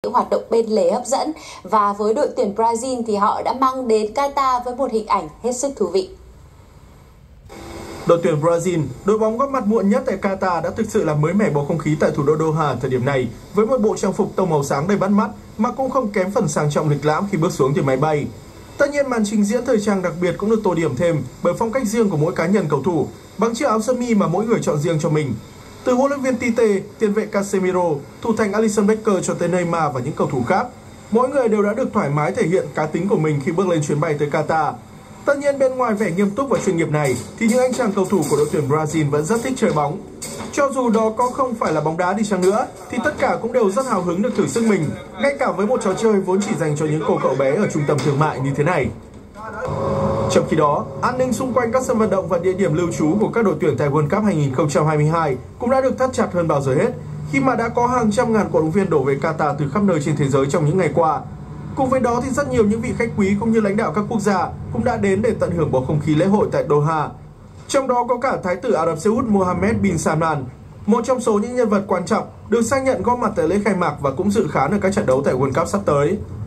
hoạt động bên lề hấp dẫn, và với đội tuyển Brazil thì họ đã mang đến Qatar với một hình ảnh hết sức thú vị. Đội tuyển Brazil, đội bóng góp mặt muộn nhất tại Qatar, đã thực sự là mới mẻ bầu không khí tại thủ đô Doha thời điểm này, với một bộ trang phục tông màu sáng đầy bắt mắt mà cũng không kém phần sang trọng lịch lãm khi bước xuống từ máy bay. Tất nhiên, màn trình diễn thời trang đặc biệt cũng được tô điểm thêm bởi phong cách riêng của mỗi cá nhân cầu thủ, bằng chiếc áo sơ mi mà mỗi người chọn riêng cho mình. Từ huấn luyện viên Tite, tiền vệ Casemiro, thủ thành Alisson Becker cho tới Neymar và những cầu thủ khác, mỗi người đều đã được thoải mái thể hiện cá tính của mình khi bước lên chuyến bay tới Qatar. Tất nhiên, bên ngoài vẻ nghiêm túc và chuyên nghiệp này thì những anh chàng cầu thủ của đội tuyển Brazil vẫn rất thích chơi bóng. Cho dù đó có không phải là bóng đá đi chăng nữa thì tất cả cũng đều rất hào hứng được thử sức mình, ngay cả với một trò chơi vốn chỉ dành cho những cô cậu bé ở trung tâm thương mại như thế này. Trong khi đó, an ninh xung quanh các sân vận động và địa điểm lưu trú của các đội tuyển tại World Cup 2022 cũng đã được thắt chặt hơn bao giờ hết, khi mà đã có hàng trăm ngàn cổ động viên đổ về Qatar từ khắp nơi trên thế giới trong những ngày qua. Cùng với đó thì rất nhiều những vị khách quý cũng như lãnh đạo các quốc gia cũng đã đến để tận hưởng bầu không khí lễ hội tại Doha. Trong đó có cả Thái tử Ả Rập Xê Út Mohammed bin Salman, một trong số những nhân vật quan trọng được xác nhận góp mặt tại lễ khai mạc và cũng dự khán ở các trận đấu tại World Cup sắp tới.